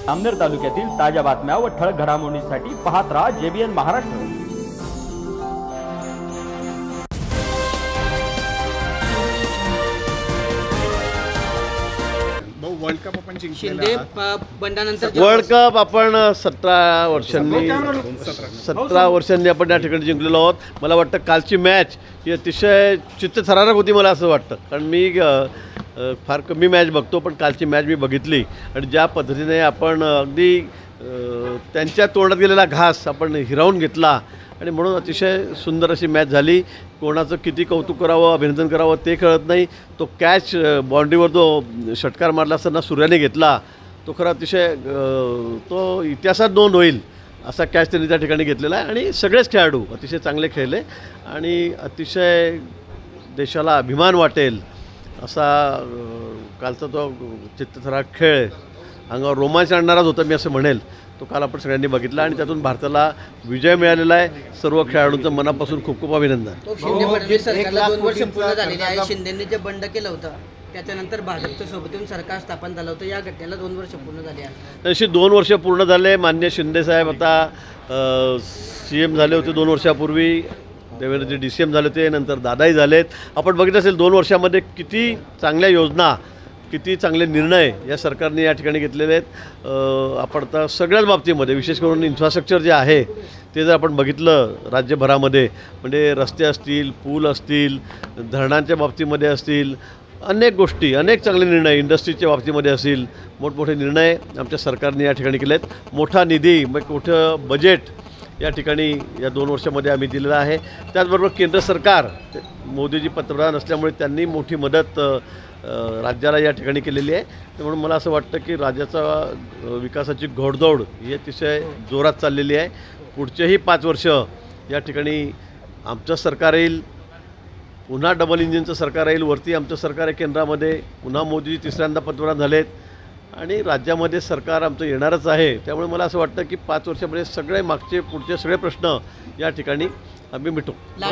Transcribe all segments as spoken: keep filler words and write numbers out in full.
अमनेर तालुक्यातील ताज्या बातम्या व ठळक घडामोडींसाठी पाहत राहा जेबीएन महाराष्ट्र। वर्ल्ड कप आपण शिंदे बंडानंतर वर्ल्ड कप आपण सतरा वर्षांनी सतरा वर्षांनी आपण या ठिकाणी जिंकलेलो आहोत। मला वाटतं कालची मॅच ही अतिशय चित्तथरारक होती, मला असं वाटतं, कारण मी फार कमी मॅच बघतो, पण कालची मॅच मी बघितली आणि ज्या पद्धतीने आपण अगदी त्यांच्या तोंडात गेलेला घास आपण हिरावून घेतला आणि म्हणून अतिशय सुंदर अशी मॅच झाली। कोणाचं किती कौतुक करावं, अभिनंदन करावं ते कळत नाही। तो कॅच बाउंड्रीवर जो षटकार मारला असताना सूर्याने घेतला, तो खरा अतिशय तो इतिहासात नोंद होईल असा कॅच त्यांनी त्या ठिकाणी घेतलेला आहे आणि सगळेच खेळाडू अतिशय चांगले खेळले आणि अतिशय देशाला अभिमान वाटेल असा कालचा तो चित्तथरारक खेळ अंगावर रोमांच आणणाराच होता, मी असं म्हणेल। तो काल आपण सगळ्यांनी बघितला आणि त्यातून भारताला विजय मिळालेला आहे। सर्व खेळाडूंचं मनापासून खूप खूप अभिनंदन। शिंदे फडणवीस सरकारला दोन वर्ष पूर्ण झालेली आहे। शिंदेंनी जे बंड केलं होतं त्याच्यानंतर भाजपच्या सोबत येऊन सरकार स्थापन झालं होतं, या घटनेला दोन वर्ष पूर्ण झाली आहे। अशी दोन वर्ष पूर्ण झाले। माननीय शिंदे साहेब आता सी एम झाले होते दोन वर्षापूर्वी, देवेंद्रजी डी सी एम झाले होते, नंतर दादाही झालेत। आपण बघितलं असेल दोन वर्षामध्ये किती चांगल्या योजना, किती चांगले निर्णय या सरकारने या ठिकाणी घेतलेले आहेत। आपण आता सगळ्याच बाबतीमध्ये, विशेष करून इन्फ्रास्ट्रक्चर जे आहे ते जर आपण बघितलं राज्यभरामध्ये, म्हणजे रस्ते असतील, पूल असतील, धरणांच्या बाबतीमध्ये असतील, अनेक गोष्टी, अनेक चांगले निर्णय, इंडस्ट्रीच्या बाबतीमध्ये असतील, मोठमोठे निर्णय आमच्या सरकारने या ठिकाणी केले आहेत। मोठा निधी, मग मोठं बजेट या ठिकाणी या दोन वर्षामध्ये आम्ही दिलेलं आहे। त्याचबरोबर केंद्र सरकार, मोदीजी पंतप्रधान असल्यामुळे त्यांनी मोठी मदत राज्याला या ठिकाणी केलेली आहे। त्यामुळे मला असं वाटतं की राज्याचा विकासाची घोडदौड ही अतिशय जोरात चाललेली आहे। पुढचेही पाच वर्ष या ठिकाणी आमचं सरकार येईल, पुन्हा डबल इंजिनचं सरकार येईल, वरती आमचं सरकार आहे केंद्रामध्ये, पुन्हा मोदी तिसऱ्यांदा पंतप्रधान झालेत आणि राज्यामध्ये सरकार आमचं येणारच आहे। त्यामुळे मला असं वाटतं की पाच वर्षामध्ये सगळे मागचे पुढचे सगळे प्रश्न या ठिकाणी आम्ही मिटू।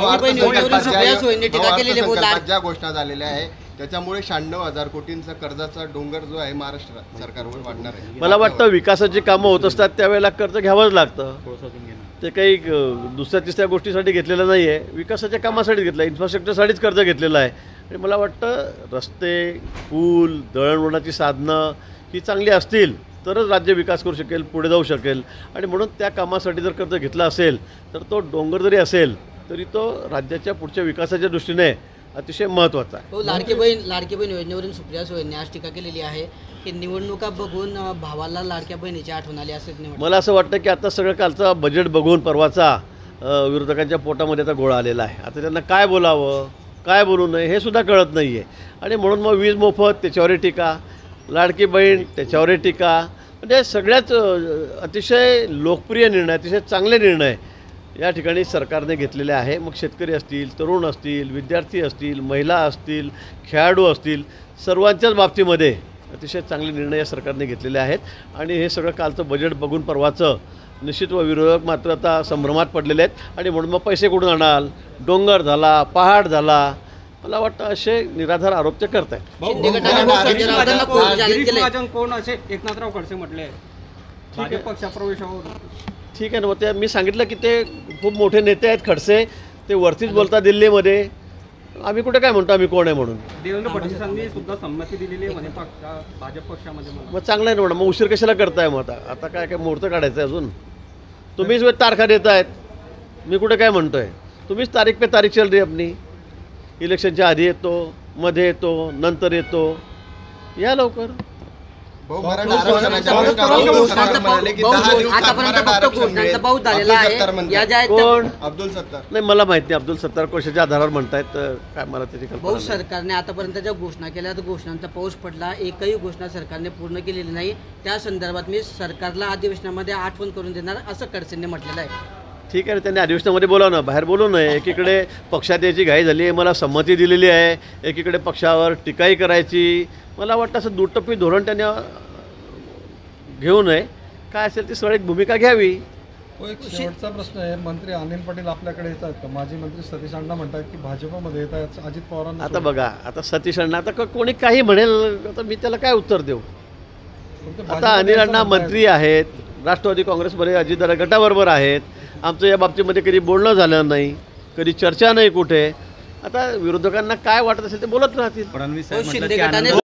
ज्या घोषणा झालेल्या आहे त्याच्यामुळे शहाण्णव हजार कोटींचा कर्जाचा डोंगर जो आहे महाराष्ट्र सरकारवर वाढणार आहे। मला वाटतं विकासाची कामं होत असतात त्यावेळेला कर्ज घ्यावंच लागतं, ते काही दुसऱ्या तिसऱ्या गोष्टीसाठी घेतलेलं नाही आहे, विकासाच्या कामासाठीच घेतलं आहे, इन्फ्रास्ट्रक्चरसाठीच कर्ज घेतलेलं आहे। आणि मला वाटतं रस्ते, पूल, दळणवळणाची साधनं ही चांगली असतील तरच राज्य विकास करू शकेल, पुढे जाऊ शकेल। आणि म्हणून त्या कामासाठी जर कर्ज घेतला असेल तर तो डोंगर जरी असेल तरी तो राज्याच्या पुढच्या विकासाच्या दृष्टीने अतिशय महत्त्वाचा आहे। हो, लाडकी बहीण लाडकी बहीण योजनेवरून सुप्रिया सुळेंनी आज टीका केलेली आहे की निवडणुका बघून भावाला लाडक्या बहिणीची आठवण आली असं। मला असं वाटतं की आता सगळं कालचा बजेट बघून परवाचा विरोधकांच्या पोटामध्ये आता गोळा आलेला आहे। आता त्यांना काय बोलावं, काय बोलू नये हे सुद्धा कळत नाही आहे आणि म्हणून मग वीज मोफत त्याच्यावरही टीका, लाडकी बहीण त्याच्यावरही टीका, म्हणजे सगळ्याच अतिशय लोकप्रिय निर्णय, अतिशय चांगले निर्णय या ठिकाणी सरकारने घेतलेले आहे। मग शेतकरी असतील, तरुण असतील, विद्यार्थी असतील, महिला असतील, खेळाडू असतील, सर्वांच्याच बाबतीमध्ये अतिशय चांगले निर्णय या सरकारने घेतलेले आहेत। आणि हे सगळं कालचं बजेट बघून परवाचं निश्चित व विरोधक मात्र आता संभ्रमात पडलेले आहेत आणि म्हणून मग पैसे कुठून आणाल, डोंगर झाला, पहाड झाला, मला वाटतं असे निराधार आरोप ते करत आहेत। कोण असे एकनाथराव खडसे म्हटले भाजप पक्षप्रवेशावर, ठीक आहे ना, मग ते मी सांगितलं की ते खूप मोठे नेते आहेत खडसे, ते वरतीच बोलतात दिल्लीमध्ये, आम्ही कुठे काय म्हणतो आम्ही कोण आहे म्हणून। देवेंद्र फडणवीसांनी सुद्धा संमती दिलेली आहे म्हणे भाजप पक्षामध्ये। मग चांगलं आहे ना म्हणा, मग उशीर कशाला करताय मग आता आता काय काय मुहूर्त काढायचं आहे अजून? तुम्हीच तारखा देत आहेत, मी कुठे काय म्हणतो आहे? तुम्हीच तारीख पे तारीख चल रही अपनी, इलेक्शनच्या आधी येतो, मध्ये येतो, नंतर येतो, या लवकर। कोण? अब्दुल सत्तार नाही, मला माहिती नाही अब्दुल सत्तार कशाच्या आधारावर म्हणतायत, काय मला त्याची कल्पना भाऊ सरकारने आतापर्यंत ज्या घोषणा केल्या त्या घोषणांचा पाऊस पडला, एकही घोषणा सरकारने पूर्ण केलेली नाही। त्या संदर्भात मी सरकारला अधिवेशनामध्ये आठवण करून देणार असं खडसेंनी म्हटलेलं आहे। ठीक आहे, त्यांनी अधिवेशनामध्ये बोलावं ना, बाहेर बोलू नये। एकीकडे पक्षात याची घाई झाली आहे, मला संमती दिलेली आहे, एकीकडे पक्षावर टीकाही करायची। मला वाटतं असं दुटप्पी धोरण त्यांनी घेऊ नये, काय असेल ती सगळी भूमिका घ्यावी। एक शेवटचा प्रश्न आहे, मंत्री अनिल पाटील आपल्याकडे येतात का? माजी मंत्री सतीश अण्णा म्हणतात की भाजपमध्ये येत आहेत अजित पवारांना। आता बघा, आता सतीश अण्णा, आता कोणी काही म्हणेल, आता मी त्याला काय उत्तर देऊ? फक्त आता भाजपमध्ये अनिल असं अण्णा म्हणतायत. मंत्री आहेत, राष्ट्रवादी काँग्रेसमध्ये अजितदादा गटाबरोबर आहेत. आमचं या बाबतीमध्ये कधी बोलणं झालं नाही, कधी चर्चा नाही कुठे. आता विरोधकांना काय वाटत असेल ते बोलत राहतील. फडणवीस हो, साहेब म्हटलं शिंदे की गटाने आनंद